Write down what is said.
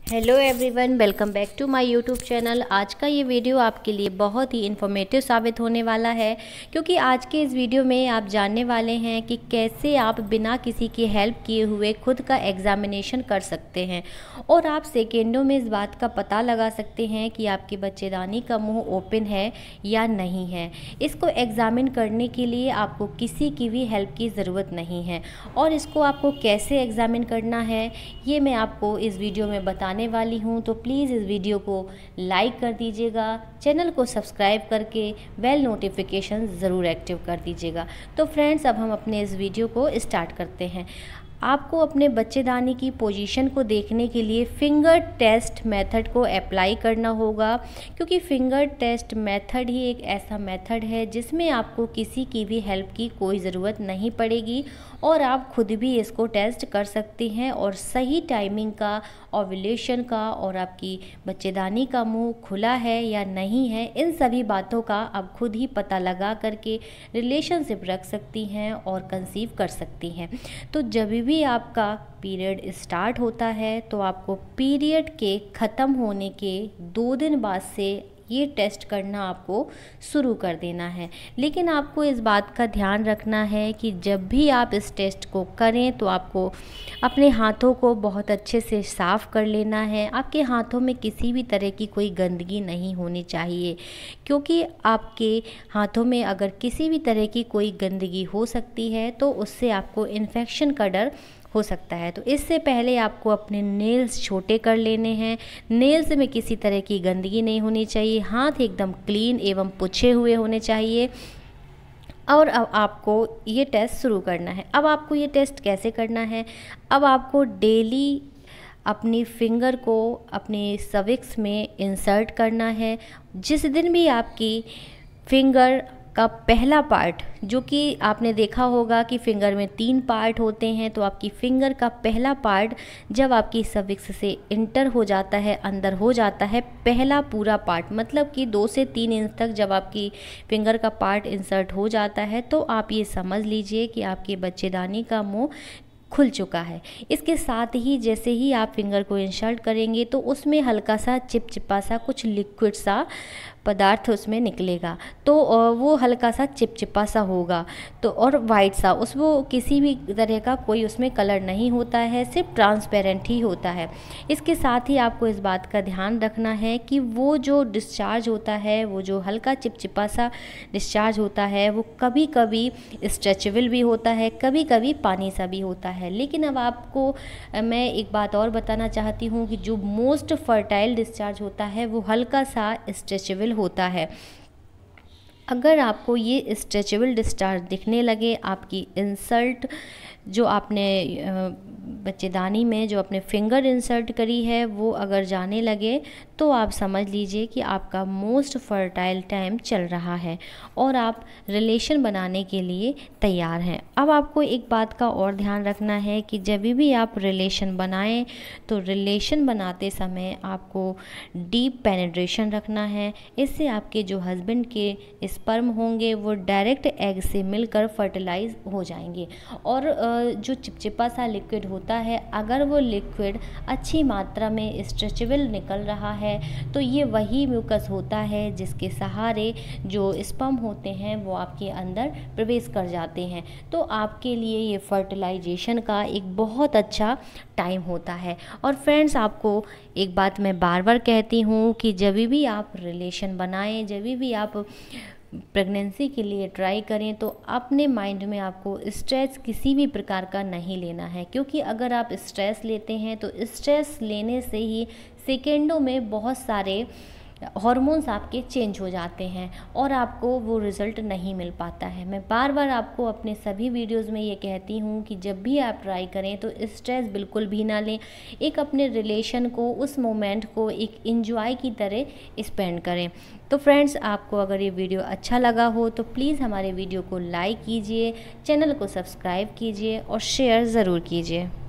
Hello everyone, welcome back to my YouTube channel. आज का ये वीडियो आपके लिए बहुत ही इन्फॉर्मेटिव साबित होने वाला है, क्योंकि आज के इस वीडियो में आप जानने वाले हैं कि कैसे आप बिना किसी की हेल्प किए हुए खुद का एग्ज़ामिनेशन कर सकते हैं और आप सेकेंडों में इस बात का पता लगा सकते हैं कि आपकी बच्चेदानी का मुंह ओपन है या नहीं है। इसको एग्ज़ामिन करने के लिए आपको किसी की भी हेल्प की ज़रूरत नहीं है और इसको आपको कैसे एग्ज़ामिन करना है ये मैं आपको इस वीडियो में बताने वाली हूँ। तो प्लीज़ इस वीडियो को लाइक कर दीजिएगा, चैनल को सब्सक्राइब करके बेल नोटिफिकेशन ज़रूर एक्टिव कर दीजिएगा। तो फ्रेंड्स, अब हम अपने इस वीडियो को स्टार्ट करते हैं। आपको अपने बच्चेदानी की पोजीशन को देखने के लिए फिंगर टेस्ट मेथड को अप्लाई करना होगा, क्योंकि फिंगर टेस्ट मेथड ही एक ऐसा मेथड है जिसमें आपको किसी की भी हेल्प की कोई ज़रूरत नहीं पड़ेगी और आप खुद भी इसको टेस्ट कर सकते हैं और सही टाइमिंग का, ओव्यूलेशन का और आपकी बच्चेदानी का मुंह खुला है या नहीं है, इन सभी बातों का आप खुद ही पता लगा करके रिलेशनशिप रख सकती हैं और कंसीव कर सकती हैं। तो जब भी आपका पीरियड स्टार्ट होता है तो आपको पीरियड के ख़त्म होने के 2 दिन बाद से ये टेस्ट करना आपको शुरू कर देना है। लेकिन आपको इस बात का ध्यान रखना है कि जब भी आप इस टेस्ट को करें तो आपको अपने हाथों को बहुत अच्छे से साफ़ कर लेना है। आपके हाथों में किसी भी तरह की कोई गंदगी नहीं होनी चाहिए, क्योंकि आपके हाथों में अगर किसी भी तरह की कोई गंदगी हो सकती है तो उससे आपको इन्फेक्शन का डर हो सकता है। तो इससे पहले आपको अपने नेल्स छोटे कर लेने हैं। नेल्स में किसी तरह की गंदगी नहीं होनी चाहिए, हाथ एकदम क्लीन एवं पुछे हुए होने चाहिए। और अब आपको ये टेस्ट शुरू करना है। अब आपको ये टेस्ट कैसे करना है? अब आपको डेली अपनी फिंगर को अपने सर्विक्स में इंसर्ट करना है। जिस दिन भी आपकी फिंगर का पहला पार्ट, जो कि आपने देखा होगा कि फिंगर में 3 पार्ट होते हैं, तो आपकी फिंगर का पहला पार्ट जब आपकी सर्विक्स से इंटर हो जाता है, अंदर हो जाता है, पहला पूरा पार्ट मतलब कि 2 से 3 इंच तक जब आपकी फिंगर का पार्ट इंसर्ट हो जाता है तो आप ये समझ लीजिए कि आपकी बच्चेदानी का मुंह खुल चुका है। इसके साथ ही जैसे ही आप फिंगर को इंसर्ट करेंगे तो उसमें हल्का सा चिपचिपा सा कुछ लिक्विड सा पदार्थ उसमें निकलेगा, तो वो हल्का सा चिपचिपा सा होगा तो और वाइट सा, उसमें किसी भी तरह का कोई उसमें कलर नहीं होता है, सिर्फ ट्रांसपेरेंट ही होता है। इसके साथ ही आपको इस बात का ध्यान रखना है कि वो जो डिस्चार्ज होता है, वो जो हल्का चिपचिपा सा डिस्चार्ज होता है, वो कभी कभी स्ट्रेचेबल भी होता है, कभी कभी पानी सा भी होता है। लेकिन अब आपको मैं एक बात और बताना चाहती हूँ कि जो मोस्ट फर्टाइल डिस्चार्ज होता है वो हल्का सा स्ट्रेचेबल होता है। अगर आपको ये स्ट्रेचेबल डिस्चार्ज दिखने लगे, आपकी इंसल्ट जो आपने बच्चेदानी में जो अपने फिंगर इंसर्ट करी है वो अगर जाने लगे, तो आप समझ लीजिए कि आपका मोस्ट फर्टाइल टाइम चल रहा है और आप रिलेशन बनाने के लिए तैयार हैं। अब आपको एक बात का और ध्यान रखना है कि जब भी आप रिलेशन बनाएं तो रिलेशन बनाते समय आपको डीप पेनिट्रेशन रखना है। इससे आपके जो हस्बैंड के स्पर्म होंगे वो डायरेक्ट एग से मिलकर फर्टिलाइज हो जाएंगे और जो चिपचिपा सा लिक्विड होता है, अगर वो लिक्विड अच्छी मात्रा में स्ट्रेचेबल निकल रहा है तो ये वही म्यूकस होता है जिसके सहारे जो स्पर्म होते हैं वो आपके अंदर प्रवेश कर जाते हैं। तो आपके लिए ये फर्टिलाइजेशन का एक बहुत अच्छा टाइम होता है। और फ्रेंड्स, आपको एक बात मैं बार बार कहती हूँ कि जब भी आप रिलेशन बनाएं, जब भी आप प्रेगनेंसी के लिए ट्राई करें, तो अपने माइंड में आपको स्ट्रेस किसी भी प्रकार का नहीं लेना है, क्योंकि अगर आप स्ट्रेस लेते हैं तो स्ट्रेस लेने से ही सेकेंडों में बहुत सारे हार्मोन्स आपके चेंज हो जाते हैं और आपको वो रिज़ल्ट नहीं मिल पाता है। मैं बार बार आपको अपने सभी वीडियोस में ये कहती हूँ कि जब भी आप ट्राई करें तो स्ट्रेस बिल्कुल भी ना लें, एक अपने रिलेशन को, उस मोमेंट को एक एंजॉय की तरह स्पेंड करें। तो फ्रेंड्स, आपको अगर ये वीडियो अच्छा लगा हो तो प्लीज़ हमारे वीडियो को लाइक कीजिए, चैनल को सब्सक्राइब कीजिए और शेयर ज़रूर कीजिए।